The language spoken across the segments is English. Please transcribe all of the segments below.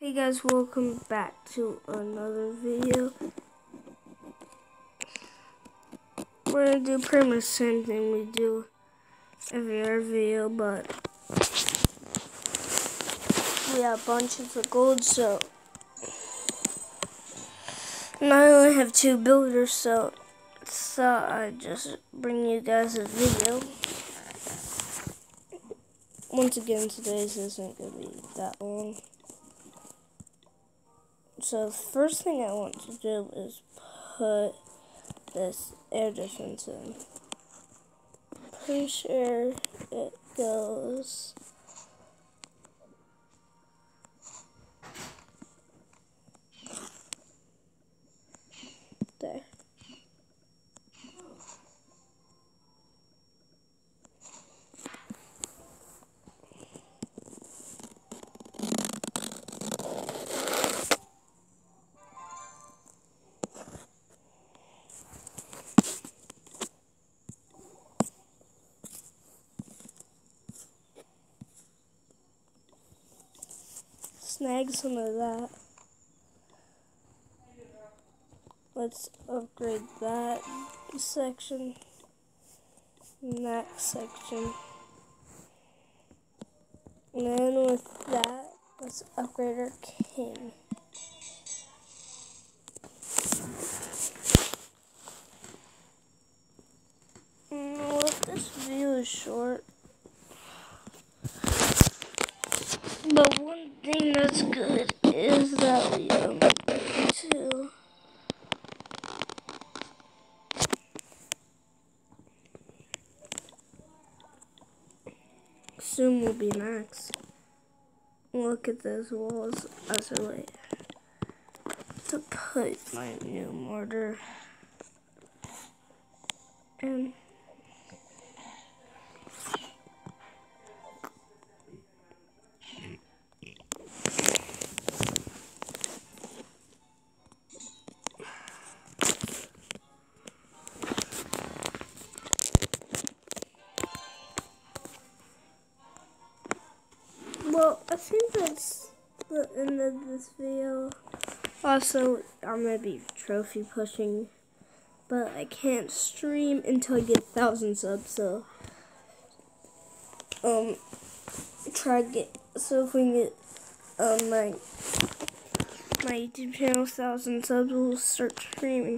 Hey guys, welcome back to another video. We're gonna do pretty much the same thing we do every other video, but we have bunches of gold, so and I only have 2 builders, so I'd just bring you guys a video. Once again, today's isn't gonna be that long. So the first thing I want to do is put this air defense in. Pretty sure it goes there. Snag some of that. Let's upgrade that section, next section, and then with that, let's upgrade our king. Well, this video is short, but one thing that's good is that we to soon will be max. Look at those walls as I wait to put my new mortar in. Well, I think that's the end of this video. Also, I'm going to be trophy pushing, but I can't stream until I get 1,000 subs, so, try to get, so if we can get, my YouTube channel 1,000 subs, we'll start streaming.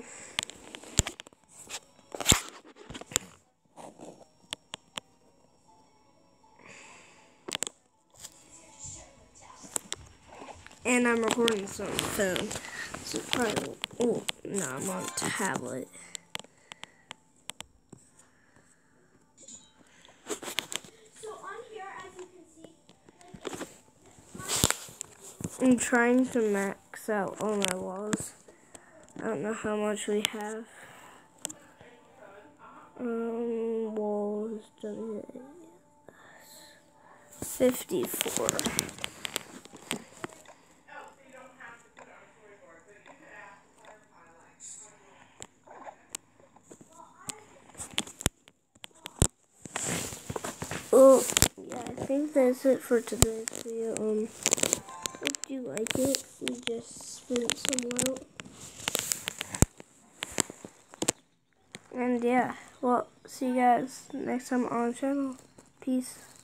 And I'm recording this on the phone, so probably, oh, no, I'm on a tablet. So on here, as you can see, I'm trying to max out all my walls. I don't know how much we have. Walls, 54. Well, yeah, I think that's it for today's video. Hope you like it. We just spent some out. And yeah, well, see you guys next time on the channel. Peace.